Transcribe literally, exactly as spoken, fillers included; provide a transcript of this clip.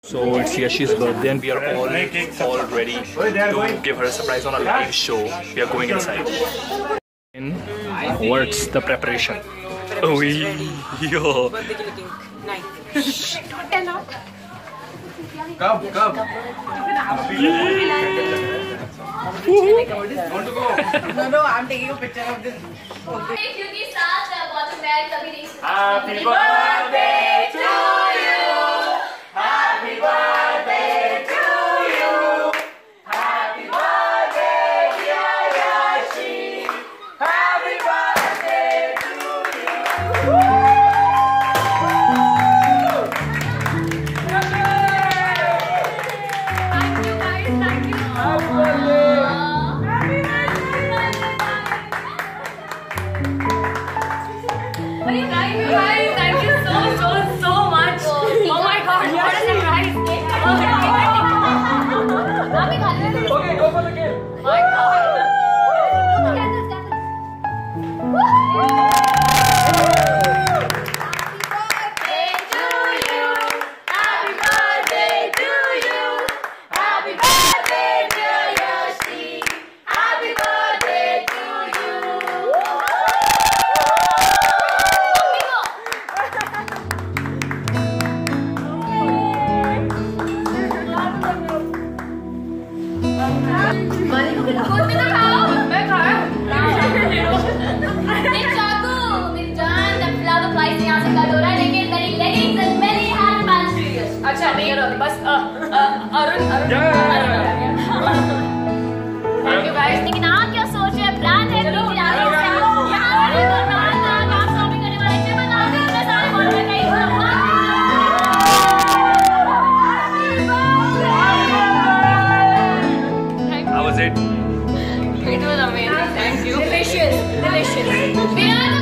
So it's Yashi's birthday and we are all, all ready to give her a surprise on a live show. We are going inside. In what's the preparation? Oh, yo. Come, come. No, no, I'm taking a picture of this. Happy birthday to you. Happy birthday to you. Happy birthday, dear Yashi. Happy birthday to you. Thank you guys, thank you. Happy birthday. Thank you guys, thank you so, so, so much. Oh my god, what a surprise. Okay, go for the game. My god. अच्छा नहीं बस Arun Arun thank you guys. लेकिन आप क्या सोच रहे हैं? Plan है कि How was it? It was amazing. Thank you. Delicious, delicious.